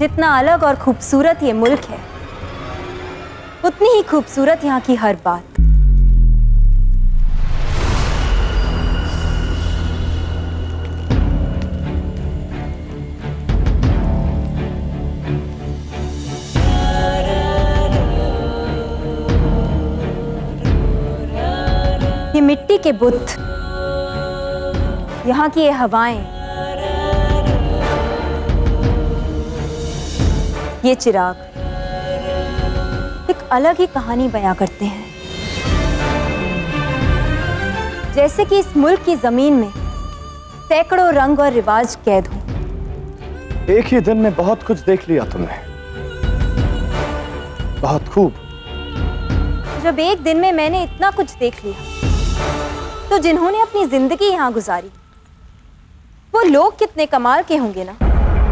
जितना अलग और खूबसूरत ये मुल्क है, उतनी ही खूबसूरत यहाँ की हर बात। ये मिट्टी के बुत, यहाँ की ये हवाएं, ये चिराग एक अलग ही कहानी बयां करते हैं। जैसे कि इस मुल्क की जमीन में सैकड़ों रंग और रिवाज कैद हों। एक ही दिन में बहुत कुछ देख लिया तुमने, बहुत खूब। जब एक दिन में मैंने इतना कुछ देख लिया, तो जिन्होंने अपनी जिंदगी यहां गुजारी, वो लोग कितने कमाल के होंगे ना।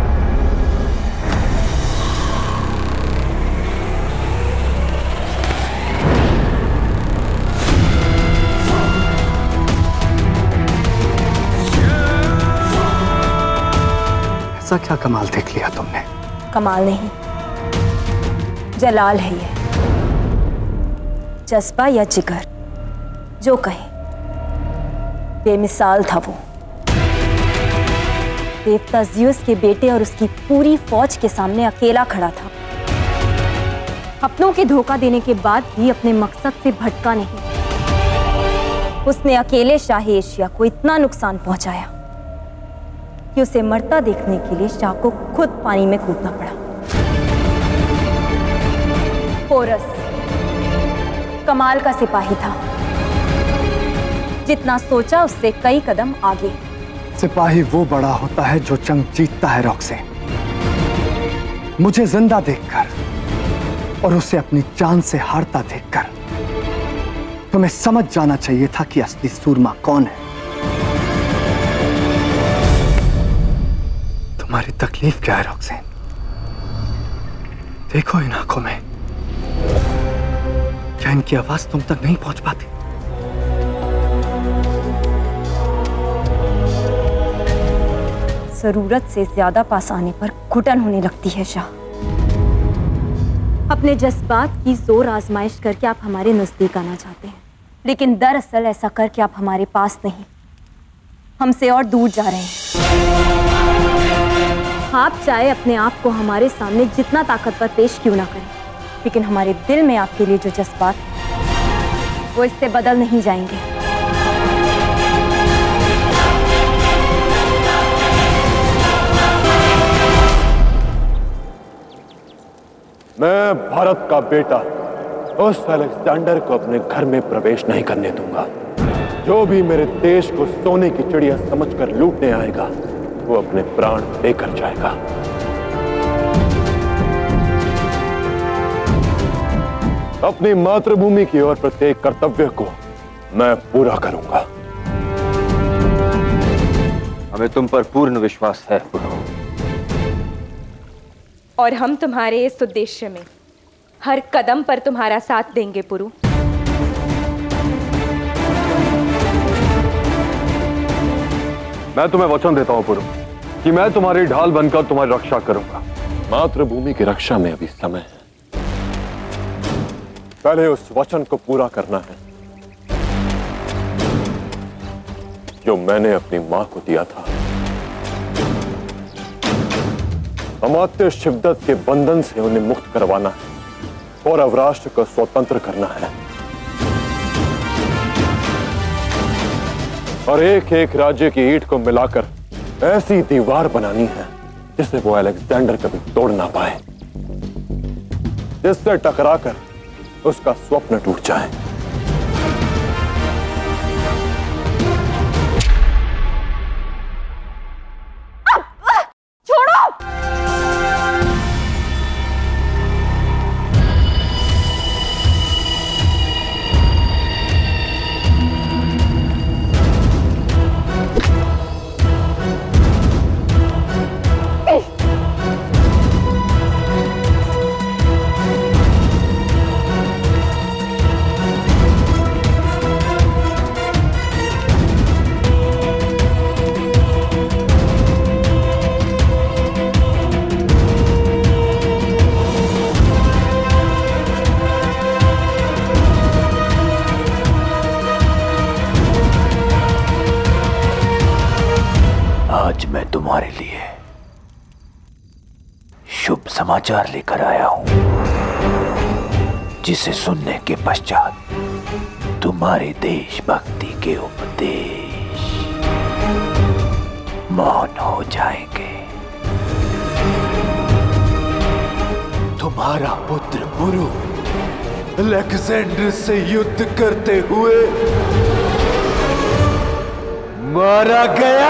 ऐसा क्या कमाल देख लिया तुमने? कमाल नहीं, जलाल है ये, जज्बा या जिगर जो कहे। बेमिसाल था वो। देवता ज़्यूस के बेटे और उसकी पूरी फौज के सामने अकेला खड़ा था। अपनों के धोखा देने के बाद भी अपने मकसद से भटका नहीं। उसने अकेले शाही एशिया को इतना नुकसान पहुंचाया कि उसे मरता देखने के लिए शाह को खुद पानी में कूदना पड़ा। पोरस कमाल का सिपाही था, जितना सोचा उससे कई कदम आगे। सिपाही वो बड़ा होता है जो जंग जीतता है रॉक्सेन। मुझे जिंदा देखकर और उसे अपनी जान से हारता देखकर तुम्हें समझ जाना चाहिए था कि असली सूरमा कौन है। तुम्हारी तकलीफ क्या है रॉक्सेन? देखो इन आंखों में, क्या इनकी आवाज तुम तक नहीं पहुंच पाती? जरूरत से ज्यादा पास आने पर घुटन होने लगती है शाह। अपने जज्बात की जोर आजमाइश करके आप हमारे नजदीक आना चाहते हैं, लेकिन दरअसल ऐसा करके आप हमारे पास नहीं, हमसे और दूर जा रहे हैं। आप चाहे अपने आप को हमारे सामने जितना ताकतवर पेश क्यों ना करें, लेकिन हमारे दिल में आपके लिए जो जज्बात हैं, वो इससे बदल नहीं जाएंगे। मैं भारत का बेटा उस अलेक्जेंडर को अपने घर में प्रवेश नहीं करने दूंगा। जो भी मेरे देश को सोने की चिड़िया समझकर लूटने आएगा, वो अपने प्राण देकर जाएगा। अपनी मातृभूमि की ओर प्रत्येक कर्तव्य को मैं पूरा करूंगा। हमें तुम पर पूर्ण विश्वास है पुरु। और हम तुम्हारे इस उद्देश्य में हर कदम पर तुम्हारा साथ देंगे पुरु। मैं तुम्हें वचन देता हूं पुरु कि मैं तुम्हारी ढाल बनकर तुम्हारी रक्षा करूंगा। मातृभूमि की रक्षा में अभी समय है, पहले उस वचन को पूरा करना है जो मैंने अपनी मां को दिया था। अमात्य शिवदत्त के बंधन से उन्हें मुक्त करवाना है और अवराष्ट्र को स्वतंत्र करना है, और एक एक राज्य की ईंट को मिलाकर ऐसी दीवार बनानी है जिसे वो अलेक्जेंडर कभी तोड़ ना पाए, जिससे टकराकर उसका स्वप्न टूट जाए। मैं तुम्हारे लिए शुभ समाचार लेकर आया हूं, जिसे सुनने के पश्चात तुम्हारे देशभक्ति के उपदेश मौन हो जाएंगे। तुम्हारा पुत्र पुरु अलेक्जेंडर से युद्ध करते हुए मारा गया।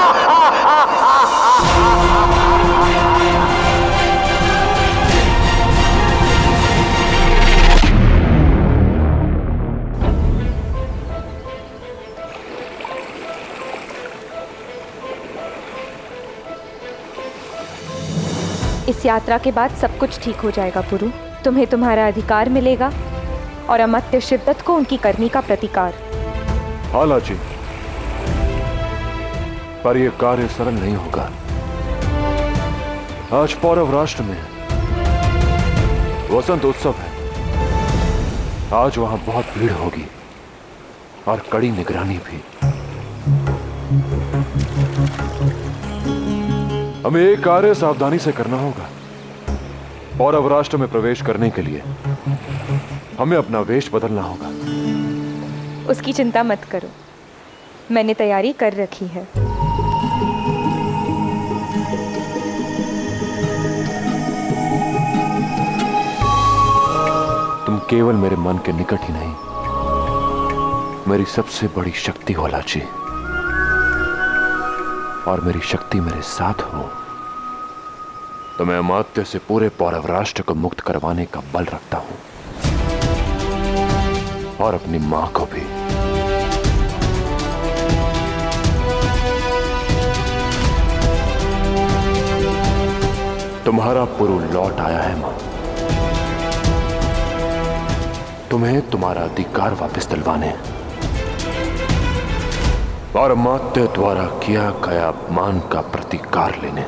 इस यात्रा के बाद सब कुछ ठीक हो जाएगा पुरु। तुम्हें तुम्हारा अधिकार मिलेगा और अमात्य शिवदत्त को उनकी करनी का प्रतिकार। हाँ लाची, पर यह कार्य सरल नहीं होगा। आज पौरव राष्ट्र में वसंत उत्सव है। आज वहां बहुत भीड़ होगी और कड़ी निगरानी भी। हमें एक कार्य सावधानी से करना होगा। पौरव राष्ट्र में प्रवेश करने के लिए हमें अपना वेश बदलना होगा। उसकी चिंता मत करो, मैंने तैयारी कर रखी है। तुम केवल मेरे मन के निकट ही नहीं, मेरी सबसे बड़ी शक्ति हो लाची, और मेरी शक्ति मेरे साथ हो तो मैं अमात्य से पूरे पौरव राष्ट्र को मुक्त करवाने का बल रखता हूं, और अपनी मां को भी। तुम्हारा पुरु लौट आया है मां। तुम्हें तुम्हारा अधिकार वापस दिलवाने और अमात्य द्वारा किया गया अपमान का प्रतिकार लेने।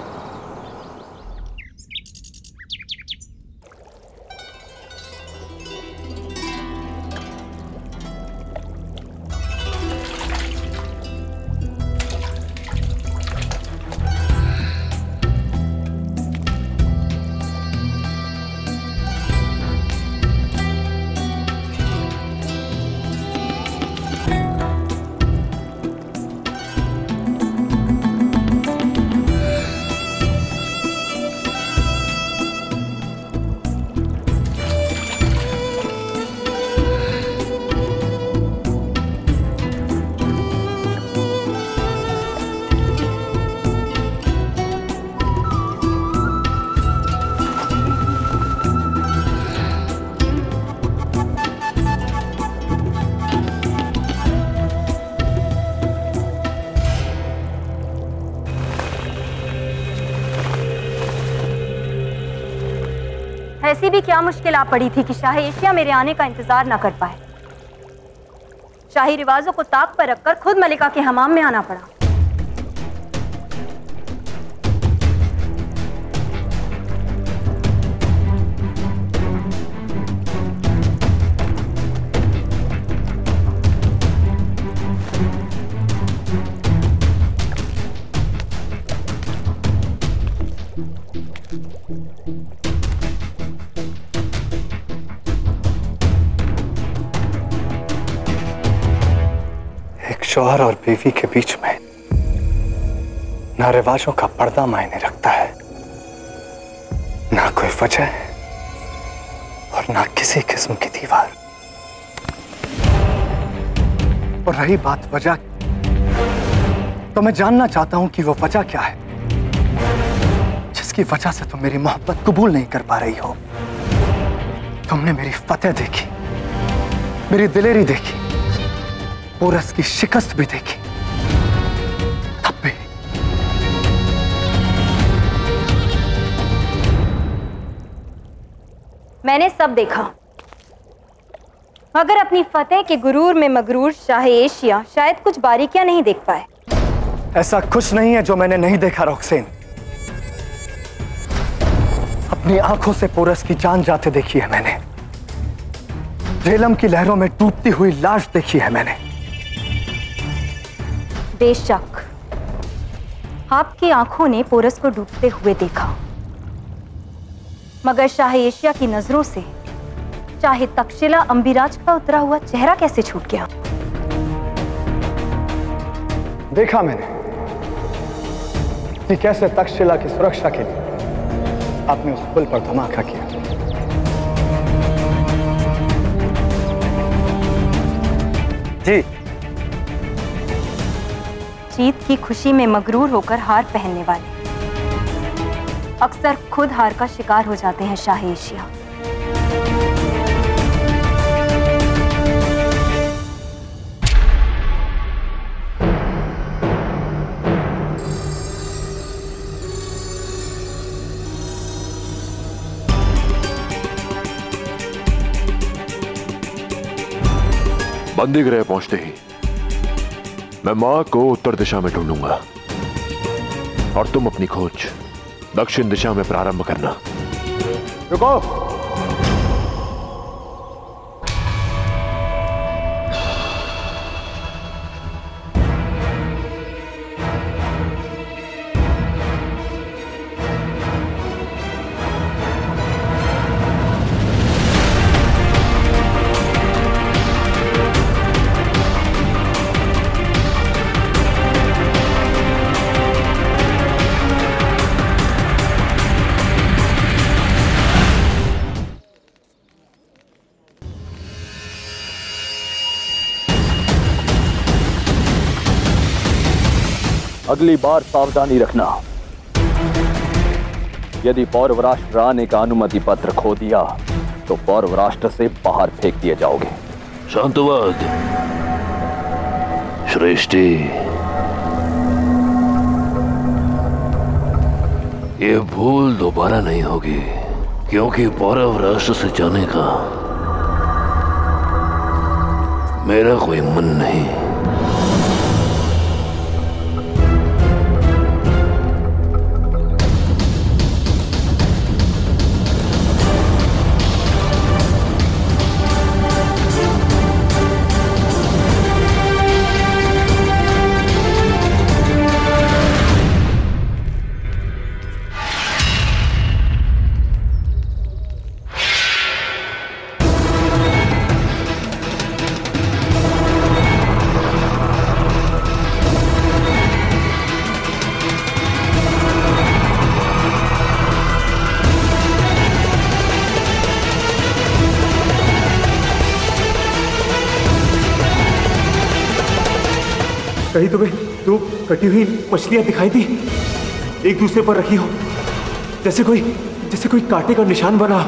ऐसी भी क्या मुश्किल आ पड़ी थी कि शाह एशिया मेरे आने का इंतजार ना कर पाए। शाही रिवाजों को ताक पर रखकर खुद मलिका के हमाम में आना पड़ा। शौहर और बीवी के बीच में ना रिवाजों का पर्दा मायने रखता है, ना कोई वजह और ना किसी किस्म की दीवार। और रही बात वजह, तो मैं जानना चाहता हूं कि वो वजह क्या है जिसकी वजह से तुम मेरी मोहब्बत कबूल नहीं कर पा रही हो। तुमने मेरी फतेह देखी, मेरी दिलेरी देखी, पोरस की शिकस्त भी देखी, तब भी मैंने सब देखा, मगर अपनी फतेह के गुरूर में मगरूर शाह एशिया शायद कुछ बारीकियां नहीं देख पाए। ऐसा कुछ नहीं है जो मैंने नहीं देखा रोक्सेन। अपनी आंखों से पोरस की जान जाते देखी है मैंने, झेलम की लहरों में डूबती हुई लाश देखी है मैंने। बेशक आपकी आंखों ने पोरस को डूबते हुए देखा, मगर शाह एशिया की नजरों से चाहे तक्षशिला अम्बिराज का उतरा हुआ चेहरा कैसे छूट गया? देखा मैंने कि कैसे तक्षशिला की सुरक्षा के लिए आपने उस पुल पर धमाका किया। जी, जीत की खुशी में मगरूर होकर हार पहनने वाले अक्सर खुद हार का शिकार हो जाते हैं शाह एशिया। बंदी गृह पहुंचते ही मैं मां को उत्तर दिशा में ढूंढूंगा और तुम अपनी खोज दक्षिण दिशा में प्रारंभ करना। रुको। अगली बार सावधानी रखना। यदि पौरव राष्ट्र आने का अनुमति पत्र खो दिया तो पौरव राष्ट्र से बाहर फेंक दिए जाओगे। शांतवाद श्रेष्ठी, ये भूल दोबारा नहीं होगी, क्योंकि पौरव राष्ट्र से जाने का मेरा कोई मन नहीं। कहीं तुम्हें दो कटी हुई मछलियां दिखाई दी, एक दूसरे पर रखी हो, जैसे कोई कांटे का निशान बना।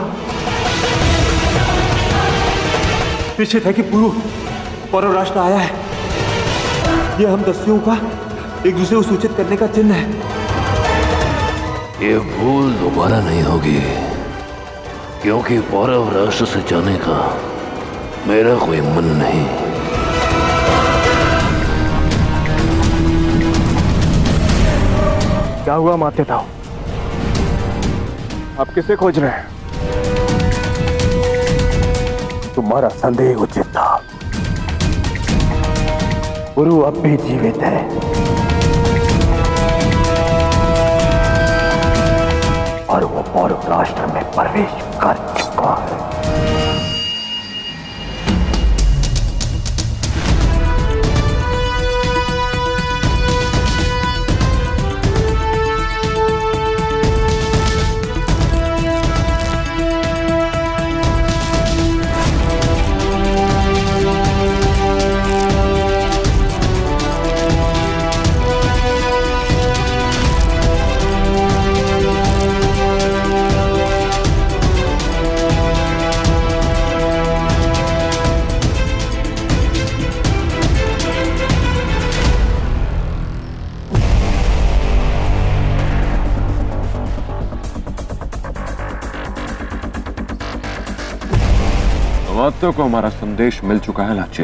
निश्चित है कि पौरव राष्ट्र आया है। यह हम दस्युओं का एक दूसरे को सूचित करने का चिन्ह है। ये भूल दोबारा नहीं होगी, क्योंकि पौरव राष्ट्र से जाने का मेरा कोई मन नहीं। क्या हुआ मातेताओ? आप किसे खोज रहे हैं? तुम्हारा संदेह उचित था। गुरु अब भी जीवित है और वो पौरव राष्ट्र में प्रवेश कर चुका है। अमात्य को हमारा संदेश मिल चुका है लाचे।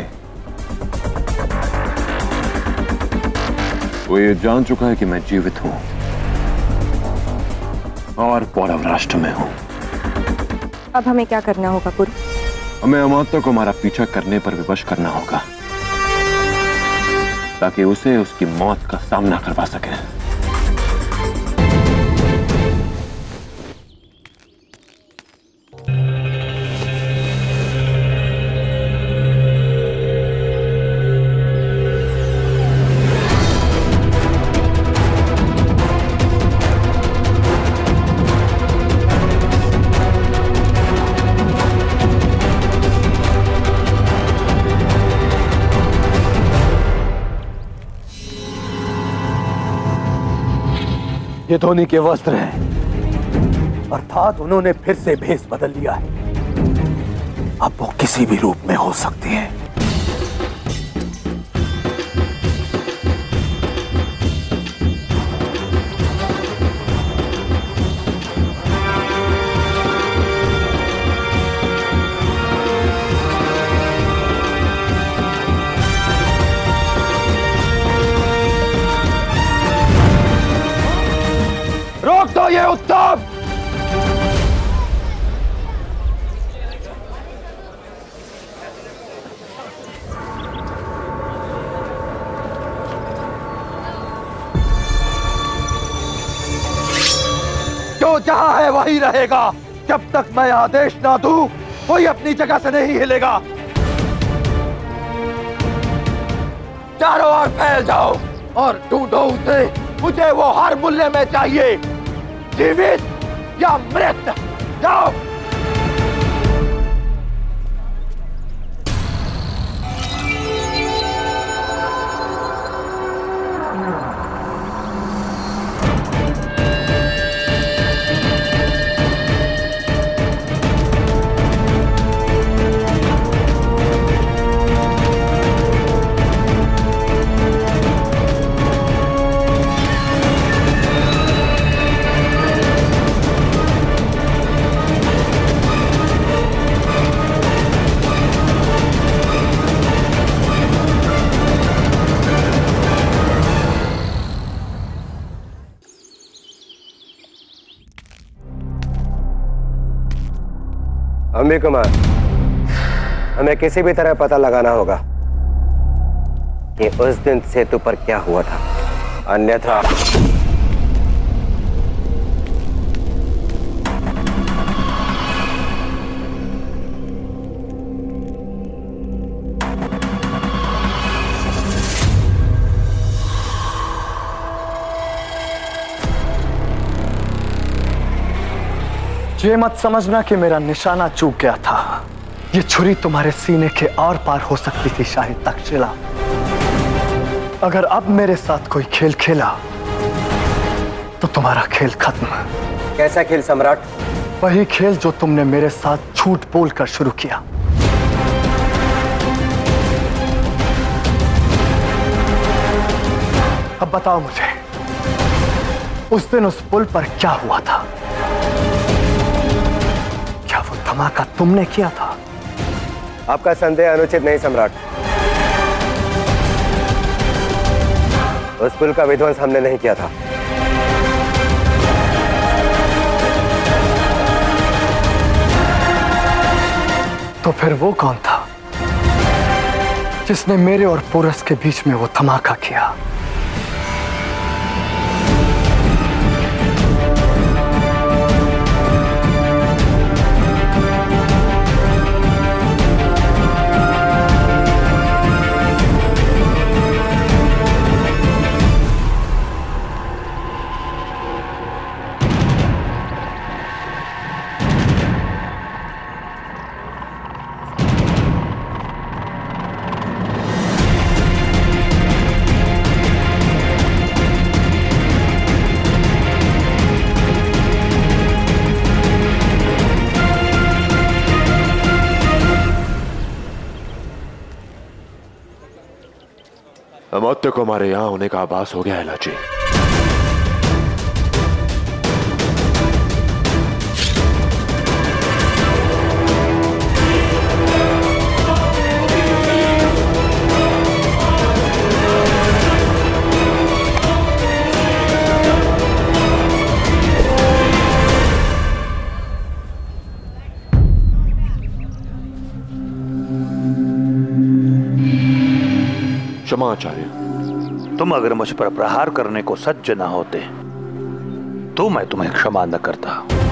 वो ये जान चुका है कि मैं जीवित हूं और पौरव राष्ट्र में हूं। अब हमें क्या करना होगा पुरु? हमें अमात्य को हमारा पीछा करने पर विवश करना होगा ताकि उसे उसकी मौत का सामना करवा सके। ये धोनी के वस्त्र हैं, अर्थात उन्होंने फिर से भेष बदल लिया है। अब वो किसी भी रूप में हो सकती है। रोक दो ये उत्तम! जो जहां है वहीं रहेगा। जब तक मैं आदेश ना दूं, कोई अपनी जगह से नहीं हिलेगा। चारों ओर फैल जाओ और ढूंढो उसे। मुझे वो हर मूल्य में चाहिए, जीवित या मृत। जाओ। अम्बी कुमार, हमें किसी भी तरह पता लगाना होगा कि उस दिन सेतु पर क्या हुआ था, अन्यथा ये मत समझना कि मेरा निशाना चूक गया था। ये छुरी तुम्हारे सीने के आर पार हो सकती थी शाहिद तक्षशिला। अगर अब मेरे साथ कोई खेल खेला तो तुम्हारा खेल खत्म। कैसा खेल सम्राट? वही खेल जो तुमने मेरे साथ झूठ बोलकर शुरू किया। अब बताओ मुझे, उस दिन उस पुल पर क्या हुआ था? क्या वो धमाका तुमने किया था? आपका संदेह अनुचित नहीं सम्राट। उस पुल का विध्वंस हमने नहीं किया था। तो फिर वो कौन था जिसने मेरे और पोरस के बीच में वो धमाका किया? अमात्य को हमारे यहां होने का आभास हो गया है लाची। क्षमा आचार्य। तुम अगर मुझ पर प्रहार करने को सज्ज न होते तो मैं तुम्हें क्षमा न करता।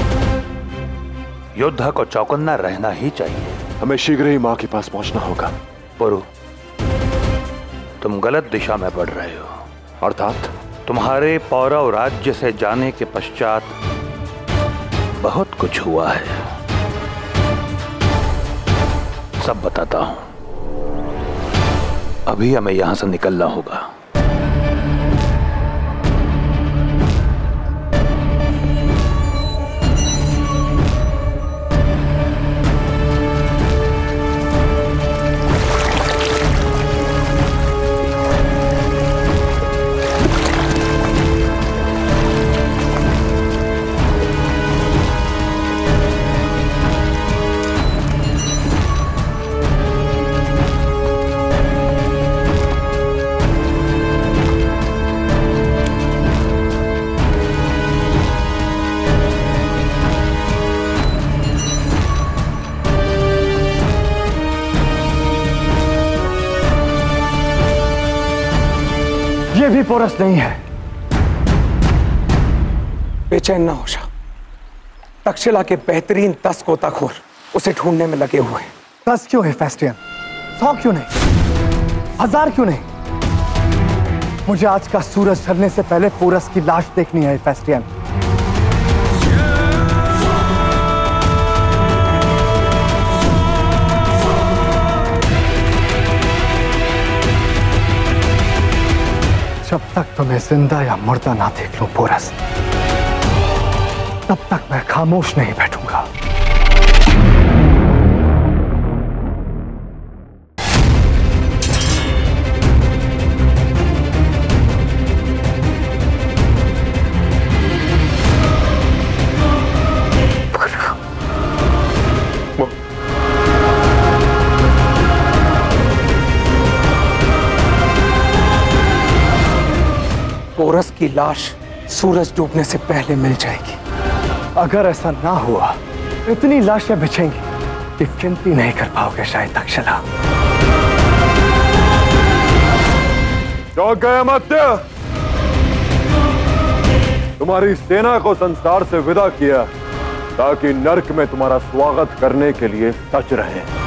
योद्धा को चौकन्ना रहना ही चाहिए। हमें शीघ्र ही मां के पास पहुंचना होगा। पुरु, तुम गलत दिशा में बढ़ रहे हो। अर्थात? तुम्हारे पौरव राज्य से जाने के पश्चात बहुत कुछ हुआ है। सब बताता हूं। अभी हमें यहां से निकलना होगा। ये भी पोरस नहीं है। बेचैन ना हो जा। तक्षशिला के बेहतरीन 10 गोताखोर उसे ढूंढने में लगे हुए हैं। 10 क्यों है फेस्टियन? 100 क्यों नहीं? 1000 क्यों नहीं? मुझे आज का सूरज ढलने से पहले पोरस की लाश देखनी है फेस्टियन। जब तक तुम्हें जिंदा या मुर्दा ना देख लूं पोरस, तब तक मैं खामोश नहीं बैठूंगा। पोरस की लाश सूरज डूबने से पहले मिल जाएगी। अगर ऐसा ना हुआ, इतनी लाशें बिछेंगी कि गिनती नहीं कर पाओगे शायद तक्षशिला। चौंक गए अमात्य? तुम्हारी सेना को संसार से विदा किया ताकि नर्क में तुम्हारा स्वागत करने के लिए सच रहे।